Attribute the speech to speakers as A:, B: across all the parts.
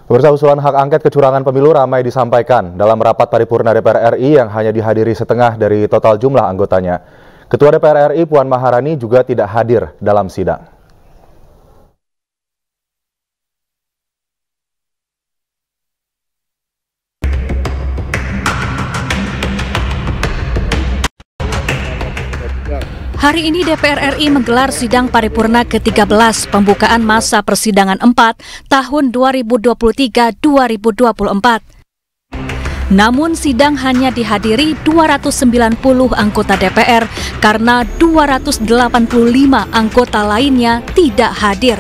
A: Pemirsa, usulan hak angket kecurangan pemilu ramai disampaikan dalam rapat paripurna DPR RI yang hanya dihadiri setengah dari total jumlah anggotanya. Ketua DPR RI Puan Maharani juga tidak hadir dalam sidang.
B: Hari ini DPR RI menggelar sidang paripurna ke-13 pembukaan masa persidangan 4 tahun 2023-2024. Namun sidang hanya dihadiri 290 anggota DPR karena 285 anggota lainnya tidak hadir.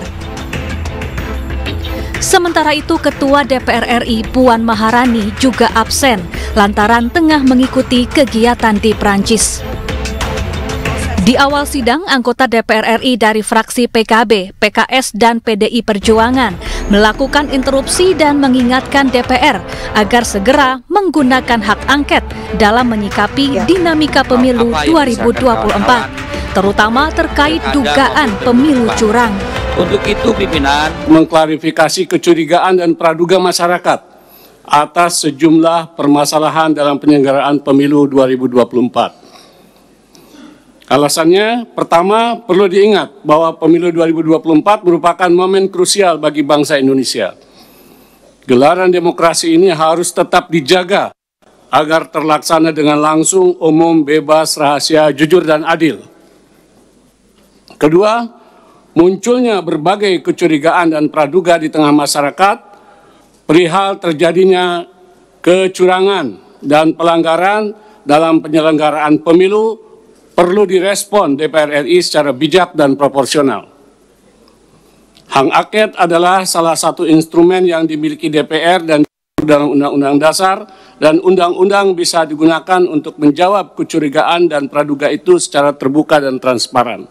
B: Sementara itu, Ketua DPR RI Puan Maharani juga absen lantaran tengah mengikuti kegiatan di Prancis. Di awal sidang, anggota DPR RI dari fraksi PKB, PKS, dan PDI Perjuangan melakukan interupsi dan mengingatkan DPR agar segera menggunakan hak angket dalam menyikapi dinamika pemilu 2024, terutama terkait dugaan pemilu curang.
C: Untuk itu, pimpinan mengklarifikasi kecurigaan dan praduga masyarakat atas sejumlah permasalahan dalam penyelenggaraan pemilu 2024. Alasannya, pertama, perlu diingat bahwa pemilu 2024 merupakan momen krusial bagi bangsa Indonesia. Gelaran demokrasi ini harus tetap dijaga agar terlaksana dengan langsung, umum, bebas, rahasia, jujur, dan adil. Kedua, munculnya berbagai kecurigaan dan praduga di tengah masyarakat perihal terjadinya kecurangan dan pelanggaran dalam penyelenggaraan pemilu perlu direspon DPR RI secara bijak dan proporsional. Hak angket adalah salah satu instrumen yang dimiliki DPR dan dalam Undang-Undang Dasar, dan undang-undang bisa digunakan untuk menjawab kecurigaan dan praduga itu secara terbuka dan transparan.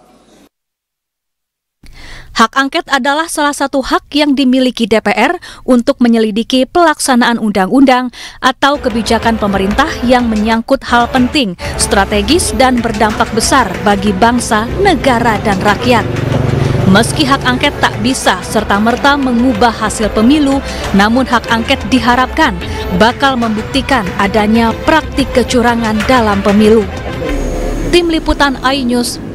B: Hak angket adalah salah satu hak yang dimiliki DPR untuk menyelidiki pelaksanaan undang-undang atau kebijakan pemerintah yang menyangkut hal penting, strategis, dan berdampak besar bagi bangsa, negara, dan rakyat. Meski hak angket tak bisa serta-merta mengubah hasil pemilu, namun hak angket diharapkan bakal membuktikan adanya praktik kecurangan dalam pemilu. Tim Liputan iNews